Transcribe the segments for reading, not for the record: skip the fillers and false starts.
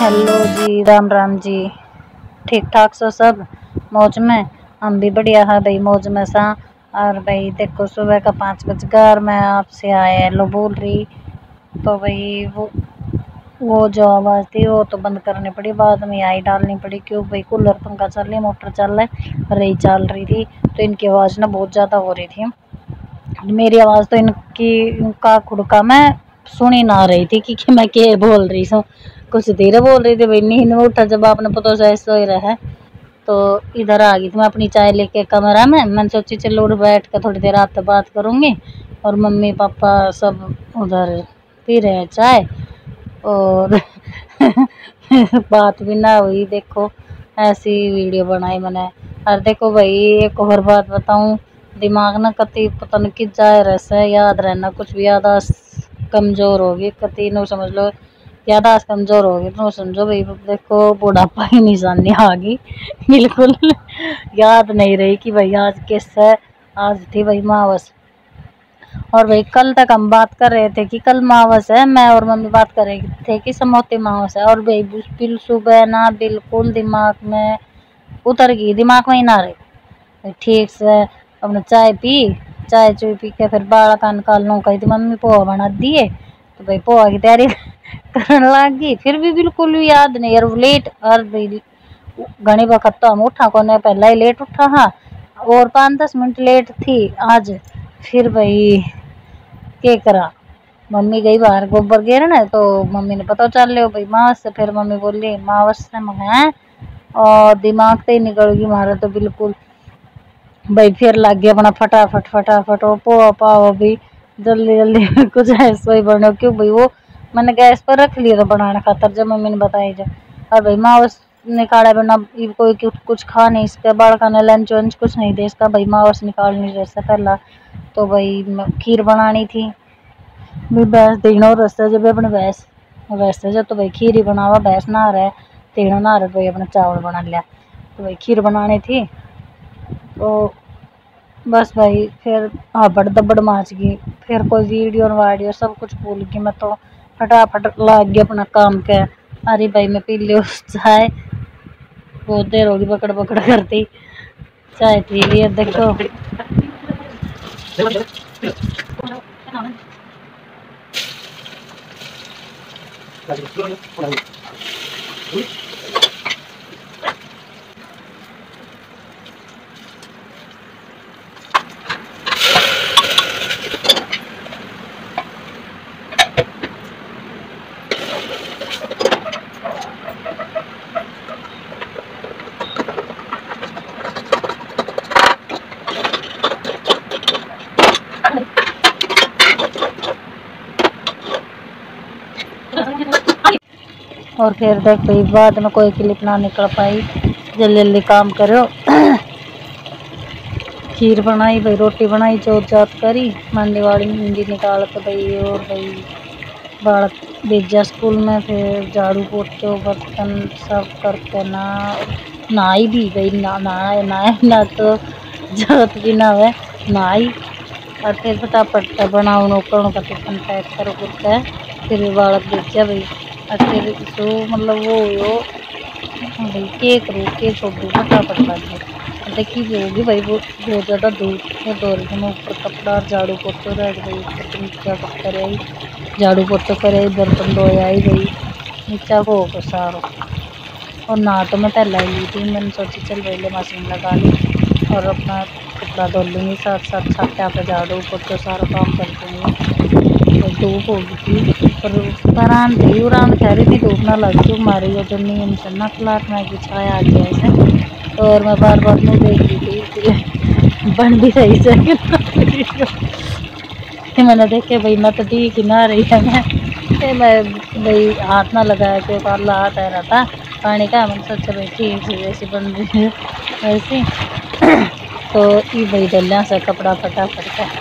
Hello ji, Ram Ram ji. ठीक ठाक सो सब मौज में। हम भी बढ़िया है भाई, मौज में सा। और भाई देखो सुबह का 5 बज गया और मैं आपसे आया हेलो बोल रही। तो भाई वो जो आवाज़ थी वो तो बंद करनी पड़ी, बाद में आई डालनी पड़ी, क्यों भाई कूलर पंखा चल रही, मोटर चल रही चल रही थी, तो इनकी आवाज़ ना बहुत ज़्यादा हो रही थी। मेरी आवाज़ तो इनका खुड़का मैं सुनी ना रही थी कि मैं क्या बोल रही हूँ। कुछ धीरे बोल रही थी भाई, नींद में उठा जब आपने पता से सो ही रहा है। तो इधर आ गई थी मैं अपनी चाय लेके कमरा में। मैंने सोची चलो उठ बैठ कर थोड़ी देर आपसे बात करूँगी। और मम्मी पापा सब उधर पी रहे हैं चाय और बात भी ना हुई। देखो ऐसी वीडियो बनाई मैंने। और देखो भाई एक और बात बताऊँ, दिमाग ना कति पता नहीं किस जाए रहता है, याद रहना कुछ भी यादाश्त कमज़ोर होगी कति नो समझ लो, यादाश्त कमज़ोर होगी तो समझो भाई देखो बुढ़ापा की निशानी आ गई। बिल्कुल याद नहीं रही कि भाई आज किस है। आज थी भाई मावस। और भाई कल तक हम बात कर रहे थे कि कल मावस है, मैं और मम्मी बात कर रहे थे कि समोती मावस है। और भाई बिल सुबह ना बिल्कुल दिमाग में उतर गई, दिमाग में ही ना रही। ठीक से अपने चाय पी, चाय चुई पी के फिर बाल का निकाल लूँ कही थी मम्मी पोहा बना दिए, तो भाई पोहा की तैयारी करने लग गई। फिर भी बिल्कुल भी याद नहीं यार, लेट। और भाई घनी वक्त तो हम उठा को पहला ही लेट उठा हाँ, और 5-10 मिनट लेट थी आज। फिर भाई क्या करा, मम्मी गई बाहर गोबर गिरने, तो मम्मी ने पता चल लिया भाई मावस से। फिर मम्मी बोली मावस से मंगाए और दिमाग से ही निकल गई हमारा तो बिल्कुल। भाई फिर लग गया अपना फटाफट फटाफट और पोहा पावा भी जल्दी जल्दी कुछ ऐसा ही बनो, क्यों भाई वो मैंने गैस पर रख लिया था बनाने खातर जब मम्मी ने बताई जब। और भाई मावस निकाला बना कोई कुछ खा नहीं, इसका बड़ा खाना लंच वंच कुछ नहीं दे इसका भाई, मावस निकाल नहीं रहे से पहला। तो भाई खीर बनानी थी भी, भैंस तीनों रस्ते जब अपने भैंस वैसे जब तो भाई खीर ही बनावा, भैंस नहा रहे तीनों नहा रहे, भाई अपने चावल बना लिया। तो भाई खीर बनानी थी तो बस भाई फिर हाबड़ दबड़ माच गई। फिर कोई वीडियो वाडियो सब कुछ भूल गई मैं, तो फटाफट लग गया अपना काम के। अरे भाई मैं पी लियो चाय, बहुत देर होगी पकड़ पकड़ करती, चाय पी ली। देखो और फिर देख भाई बाद में कोई क्लिप ना निकल पाई, जल्दी जल्दी काम करो। खीर बनाई भाई, रोटी बनाई, जोत जात करी, मंडी वाली मंडी निकाल के भाई। और भाई बालक भेजा स्कूल में, फिर झाड़ू पोछो बर्तन सब करके ना नहाई भी भाई, ना तो जरूरत भी ना है नहाई। और फिर फटाफट बनाओ नौकरों का टिफिन पैक करो करके फिर बालक भेजा भाई। और फिर सो मतलब वो भाई केक रो केक छोड़ फटाफट लग गई। देखी भी होगी भाई वो बहुत ज़्यादा धूप है, दो रही मैं ऊपर कपड़ा और झाड़ू पोछो रह गई, ऊपर नीचा कर आई, झाड़ू पोछो कर आई, बर्तन धोए आई भाई, नीचा को होगा सारो। और ना तो मैं पहला ही ली थी, मैंने सोची चल पहले मशीन लगा ली और अपना कपड़ा धो लूँगी, साथ साथ छात्या पर झाड़ू पोछो सारा काम कर दूँगी। तो धूप होगी थी पर आराम थी, उड़ान कह रही थी धूप ना लग क्यों मारी हो, जो नीम से ना क्लाट में की छाया आ गया ऐसे। और मैं बार बार मुँह देख रही थी इसलिए बन भी रही से मैंने देखे भाई मैं तो ठीक ही ना रही है मैं भाई हाथ ना लगाया कि पाला हाथ आ रहा था पानी का, मैंने सोचा भाई ठीक है जैसी बन रही है वैसी। तो ये भाई डलिया से कपड़ा फटाफट का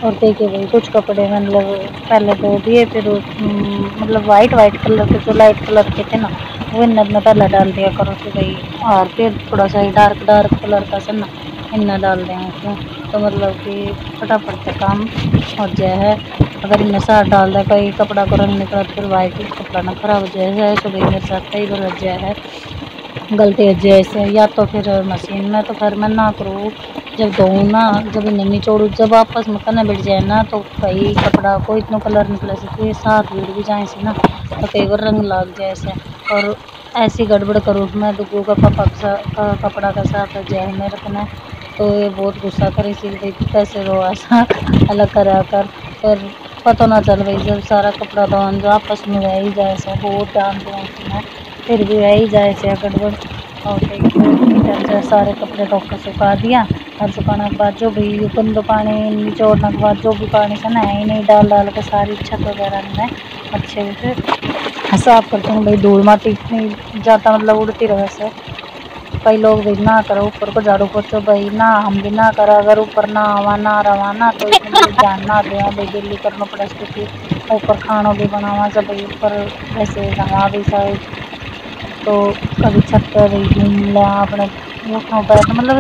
और देखिए भाई कुछ कपड़े मतलब पहले धो दिए, फिर मतलब वाइट वाइट कलर के जो लाइट कलर के थे ना वो इन में पहले डाल दिया करो तो भाई, और फिर थोड़ा सा डार्क डार्क कलर का से ना इनमें डाल दें क्यों, तो मतलब कि फटाफट से काम हो जाए है। अगर इनमें साथ डाल दे कहीं कपड़ा को रंग निकला तो फिर वाइट कपड़ा ना खराब हो जाए है। तो भाई मेरे साथ कई बार हो जाए है गलती हो जाए ऐसे, या तो फिर मशीन में, तो फिर मैं ना करूँ जब धोऊँ ना, जब इन्हें निचोड़ू जब आपस में करने बैठ जाए ना तो भाई कपड़ा को इतना कलर निकले से कि साथ भिड़ भी जाए से ना तो कई बार रंग लग जाए ऐसे। और ऐसी गड़बड़ करूँ मैं डुगू का पापा का कपड़ा का साथ हो जाए मेरे को ना, तो ये बहुत गुस्सा करे इसी भाई कैसे रो ऐसा अलग करा कर। फिर पता ना चल भाई जब सारा कपड़ा तो जो आपस में रह ही जाए ऐसा, बहुत ध्यान दूँ मैं फिर भी रह ही जाए से गड़बड़। और देखिए सारे कपड़े धो के सुखा दिया, और सुखाने के बाद जो भी गंदो पानी निचोड़ने के बाद जो भी पानी से ना ही नहीं डाल डाल के सारी छत वगैरह में अच्छे से साफ करती हूँ भाई। धूल माटी इतनी ज़्यादा मतलब उड़ती रहे से, कई लोग भी ना करो ऊपर को झाड़ू पोछो भाई ना, हम भी ना करा अगर ऊपर ना आवा रवाना तो इसमें मतलब ध्यान ना दे भाई दिल्ली करना पड़ा स्थिति ऊपर खाना भी बनावा सब भाई ऊपर वैसे रहा भी साइड, तो कभी छत पर भी घूम लिया अपने उठों पर, तो मतलब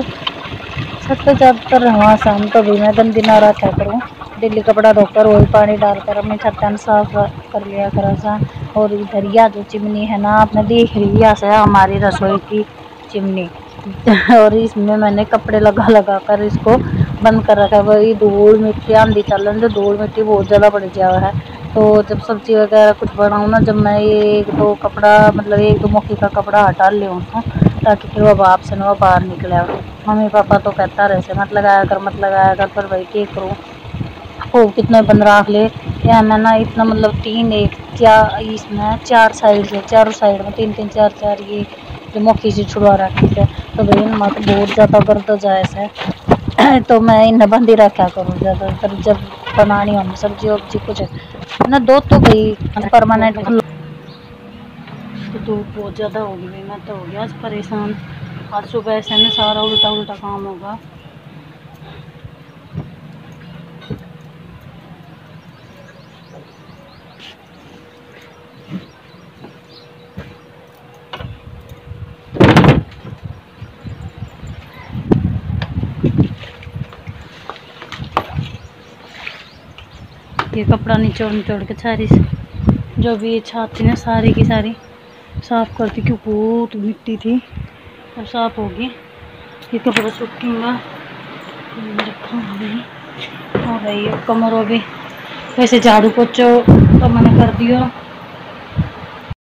छत पे ज़्यादातर रहा शाम तो भी मैं गंदी ना रखा करूँ, डेली कपड़ा धोकर वही पानी डालकर अपनी छत साफ कर लिया करा सा। और इधर यह जो चिमनी है ना आपने देख रही है हमारी रसोई की चिमनी और इसमें मैंने कपड़े लगा लगा कर इसको बंद कर रखा है। वही धूल मिट्टी आंधी चलन जो धूल मिट्टी बहुत ज़्यादा बढ़ गया है, तो जब सब्जी वगैरह कुछ बनाऊँ ना जब मैं ये एक दो कपड़ा मतलब एक दो मुट्ठी का कपड़ा हटा ले उसको ताकि फिर वो भाप से ना वो बाहर निकले। मम्मी पापा तो कहता रहे से मत लगाया कर, पर भाई क्या करूँ ओ कितने बंद रख ले या मैं ना इतना मतलब तीन एक क्या इसमें चार साइड से चारों साइड में तीन तीन चार चार ये जो मुखी से छुड़वा रखी है, तो भाई इनमें तो बहुत ज़्यादा गर्द हो जाए से तो मैं इन्हें बंद ही रखा करूँ ज़्यादातर जब बनानी हो सब्जी वब्जी कुछ ना दो तो भाई परमानेंट। तो धूप बहुत ज़्यादा होगी भाई, मैं तो हो गया आज परेशान, और सुबह से ना सारा उल्टा उल्टा काम होगा। ये कपड़ा निचोड़ निचोड़ के सारी जो भी ये छात थी ना सारी की सारी साफ करती क्योंकि बहुत मिट्टी थी, अब साफ होगी। ये कपड़ा सूखूंगा रखा भाई, और भाई कमरों भी वैसे झाड़ू पोछो तो मैंने कर दिया।